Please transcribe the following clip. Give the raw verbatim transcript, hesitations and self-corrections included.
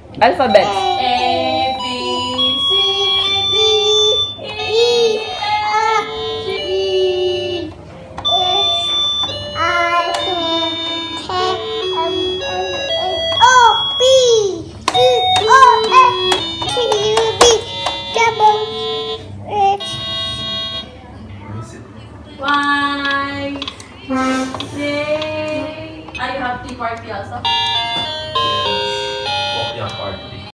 Alphabets. A, B, C, D, E, F, G, H, I, K, L, M, N, O, P, Q, R, S, T, U, V, W, X, Y, Z. I have tea party also. Walk your party.